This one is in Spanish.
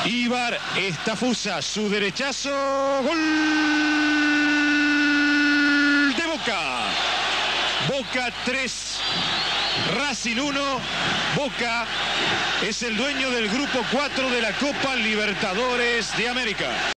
Ibar Estafusa, su derechazo, gol de Boca. Boca 3, Racing 1. Boca es el dueño del grupo 4 de la Copa Libertadores de América.